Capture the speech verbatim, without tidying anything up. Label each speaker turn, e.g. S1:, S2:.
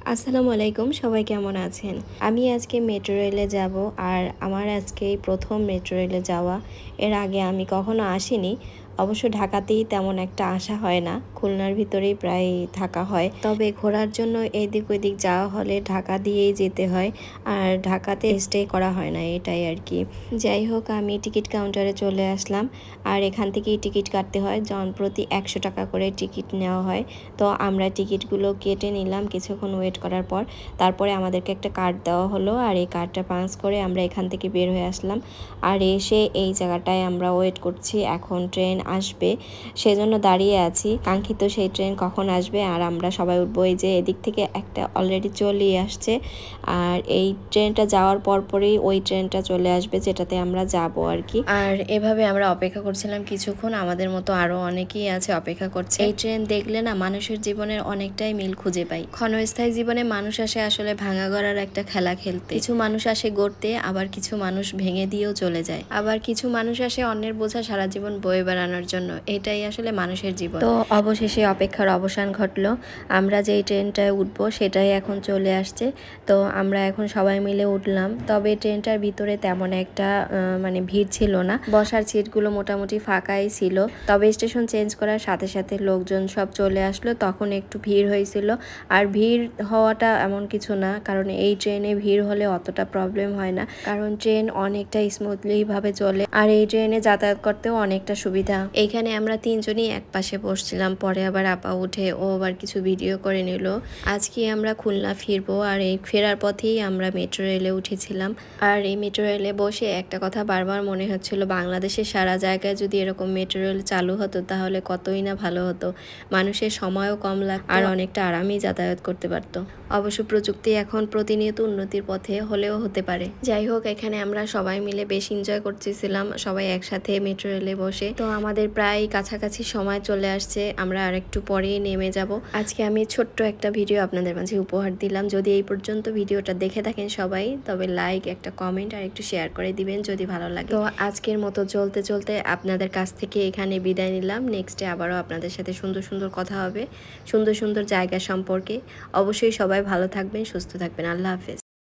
S1: আসসালামু আলাইকুম, সবাই কেমন আছেন? আমি আজকে মেট্রো রেলে যাব আর আমার আজকেই প্রথম মেট্রো রেলে যাওয়া। এর আগে আমি কখনো আসিনি। অবশ্য ঢাকাতেই তেমন একটা আসা হয় না, খুলনার ভিতরেই প্রায় থাকা হয়। তবে ঘোরার জন্য এদিক ওদিক যাওয়া হলে ঢাকা দিয়েই যেতে হয়, আর ঢাকাতে স্টে করা হয় না, এটাই আর কি। যাই হোক, আমি টিকিট কাউন্টারে চলে আসলাম আর এখান থেকেই টিকিট কাটতে হয়। জনপ্রতি একশো টাকা করে টিকিট নেওয়া হয়। তো আমরা টিকিটগুলো কেটে নিলাম কিছুক্ষণ ওয়েট করার পর। তারপরে আমাদেরকে একটা কার্ড দেওয়া হলো আর এই কার্ডটা পাঞ্চ করে আমরা এখান থেকে বের হয়ে আসলাম। আর এসে এই জায়গাটায় আমরা ওয়েট করছি, এখন ট্রেন আসবে সেজন্য দাঁড়িয়ে আছি। কাঙ্ক্ষিত সেই ট্রেন কখন আসবে আর আমরা সবাই উঠবো। এই যে এদিক থেকে একটা অলরেডি চলেই আসছে, আর এই ট্রেনটা যাওয়ার পরপরই ওই ট্রেনটা চলে আসবে যেটাতে আমরা যাব আর কি। আর এভাবে আমরা অপেক্ষা করছিলাম কিছুক্ষণ। আমাদের মতো আরো অনেকেই আছে অপেক্ষা করছে। এই ট্রেন দেখলে না মানুষের জীবনের অনেকটাই মিল খুঁজে পাই। ক্ষণস্থায়ী জীবনে মানুষ আসে আসলে ভাঙা গড়ার একটা খেলা খেলতে। কিছু মানুষ আসে গড়তে, আবার কিছু মানুষ ভেঙে দিয়েও চলে যায়। আবার কিছু মানুষ আসে অন্যের বোঝা সারা জীবন বয়ে বেড়ানোর জন্য। এটাই আসলে মানুষের জীবন। তো অবশেষে অপেক্ষার অবসান ঘটলো। আমরা যেই ট্রেনটায় উঠবো সেটাই এখন চলে আসছে। তো আমরা এখন সবাই মিলে উঠলাম। তবে ট্রেনটার ভিতরে তেমন একটা মানে ভিড় ছিল না, বসার সিটগুলো মোটামুটি ফাঁকাই ছিল। তবে স্টেশন চেঞ্জ করার সাথে সাথে লোকজন সব চলে আসলো, তখন একটু ভিড় হয়েছিল। আর ভিড় হওয়াটা এমন কিছু না, কারণ এই ট্রেনে ভিড় হলে অতটা প্রবলেম হয় না, কারণ ট্রেন অনেকটা স্মুথলি ভাবে চলে আর এই ট্রেনে যাতায়াত করতেও অনেকটা সুবিধা। এইখানে আমরা তিনজনই এক পাশে বসছিলাম, পরে আবার আপা উঠে ও আবার কিছু ভিডিও করে নিল। আজকে আমরা খুলনা ফিরবো আর এই ফেরার পথেই আমরা মেট্রো রেলে উঠেছিলাম। আর এই মেট্রো রেলে বসে একটা কথা বারবার মনে হচ্ছিল, বাংলাদেশের সারা জায়গায় যদি এরকম মেট্রো রেল চালু হতো তাহলে কতই না ভালো হতো। মানুষের সময়ও কম লাগতো আর অনেকটা আরামেই যাতায়াত করতে পারতো। অবশ্য প্রযুক্তি এখন প্রতিনিয়ত উন্নতির পথে হলেও হতে পারে। যাই হোক, এখানে আমরা সবাই মিলে বেশ এনজয় করতেছিলাম, সবাই একসাথে মেট্রো রেলে বসে। তো আমাদের প্রায় কাছাকাছি সময় চলে আসছে, আমরা আর একটু পরেই নেমে যাব। আজকে আমি ছোট্ট একটা ভিডিও আপনাদের মাঝে উপহার দিলাম। যদি এই পর্যন্ত ভিডিওটা দেখে থাকেন সবাই, তবে লাইক, একটা কমেন্ট আর একটু শেয়ার করে দিবেন যদি ভালো লাগে। তো আজকের মতো চলতে চলতে আপনাদের কাছ থেকে এখানে বিদায় নিলাম। নেক্সটে আবারও আপনাদের সাথে সুন্দর সুন্দর কথা হবে, সুন্দর সুন্দর জায়গা সম্পর্কে। অবশ্যই সবাই ভালো থাকবেন, সুস্থ থাকবেন। আল্লাহ হাফেজ।